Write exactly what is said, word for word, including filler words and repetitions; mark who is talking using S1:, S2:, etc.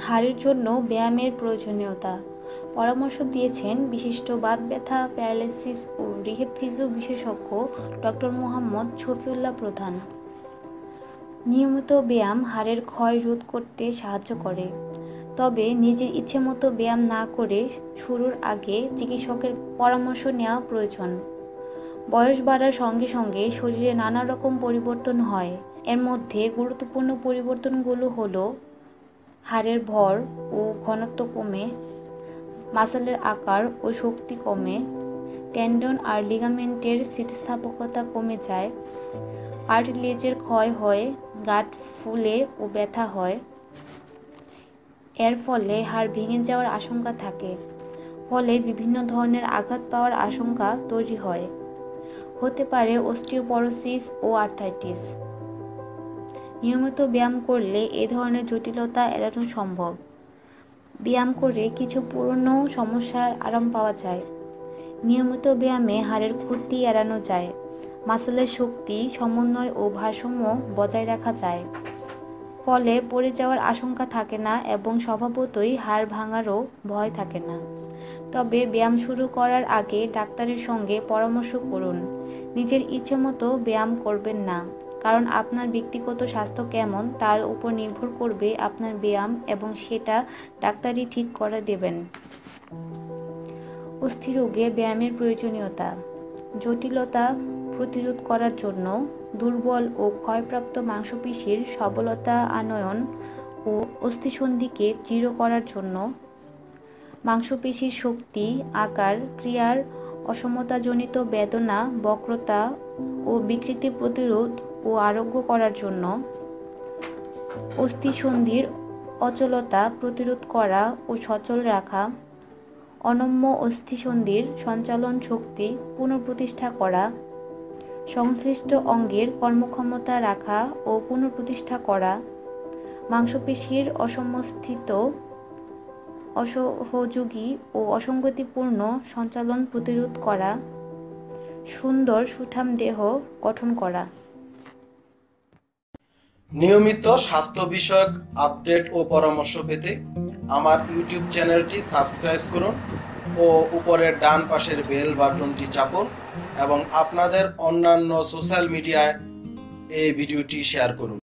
S1: হাড়ের জন্য ব্যায়ামের প্রয়োজনীয়তা পরামর্শ দিয়েছেন বিশিষ্ট বাত ব্যথা, প্যারালাইসিস ও রিহেব ফিজিও বিশেষজ্ঞ ডক্টর মোহাম্মদ শফিউল্লাহ প্রধান। নিয়মিত ব্যায়াম হাড়ের ক্ষয় রোধ করতে সাহায্য করে, তবে নিজের ইচ্ছেমতো ব্যায়াম না করে শুরুর আগে চিকিৎসকের পরামর্শ নেওয়া প্রয়োজন। বয়স বাড়ার সঙ্গে সঙ্গে শরীরে নানা রকম পরিবর্তন হয়। এর মধ্যে গুরুত্বপূর্ণ পরিবর্তনগুলো হলো হাড়ের ভর ও ঘনত্ব কমে, মাসলের আকার ও শক্তি কমে, টেন্ডন আর লিগামেন্টের স্থিতিস্থাপকতা কমে যায়, কার্টিলেজের ক্ষয় হয়, গাঁট ফুলে ও ব্যথা হয়। এর ফলে হাড় ভেঙে যাওয়ার আশঙ্কা থাকে, ফলে বিভিন্ন ধরনের আঘাত পাওয়ার আশঙ্কা তৈরি হয়। হতে পারে অস্টিওপরোসিস ও আর্থ্রাইটিস। নিয়মিত ব্যায়াম করলে এ ধরনের জটিলতা এড়ানো সম্ভব। ব্যায়াম করে কিছু পুরনো সমস্যার আরাম পাওয়া যায়। নিয়মিত ব্যায়ামে হাড়ের ক্ষতি এড়ানো যায়, মাসলের শক্তি, সমন্বয় ও ভারসাম্য বজায় রাখা যায়। ফলে পড়ে যাওয়ার আশঙ্কা থাকে না এবং স্বভাবতই হাড় ভাঙারও ভয় থাকে না। তবে ব্যায়াম শুরু করার আগে ডাক্তারের সঙ্গে পরামর্শ করুন। নিজের ইচ্ছে মতো ব্যায়াম করবেন না, কারণ আপনার ব্যক্তিগত স্বাস্থ্য কেমন তার উপর নির্ভর করবে আপনার ব্যায়াম, এবং সেটা ডাক্তারই ঠিক করে দেবেন। অস্থিরোগে ব্যায়ামের প্রয়োজনীয়তা জটিলতা প্রতিরোধ করার জন্য, দুর্বল ও ক্ষয়প্রাপ্ত মাংসপেশির সবলতা আনয়ন ও অস্থিসন্ধিকে দৃঢ় করার জন্য, মাংসপেশির শক্তি, আকার, ক্রিয়ার অসমতাজনিত বেদনা, বক্রতা ও বিকৃতি প্রতিরোধ ও আরোগ্য করার জন্য, অস্থিসন্ধির অচলতা প্রতিরোধ করা ও সচল রাখা, অনম্য অস্থিসন্ধির সঞ্চালন শক্তি পুনঃপ্রতিষ্ঠা করা, সংশ্লিষ্ট অঙ্গের কর্মক্ষমতা রাখা ও পুনঃপ্রতিষ্ঠা করা, মাংসপেশির অসমস্থিত, অসহযোগী ও অসঙ্গতিপূর্ণ সঞ্চালন প্রতিরোধ করা, সুন্দর সুঠাম দেহ গঠন করা।
S2: নিয়মিত স্বাস্থ্য বিষয়ক আপডেট ও পরামর্শ পেতে আমার ইউটিউব চ্যানেলটি সাবস্ক্রাইব করুন ও উপরের ডান পাশের বেল বাটনটি চাপুন, এবং আপনাদের অন্যান্য সোশ্যাল মিডিয়ায় এই ভিডিওটি শেয়ার করুন।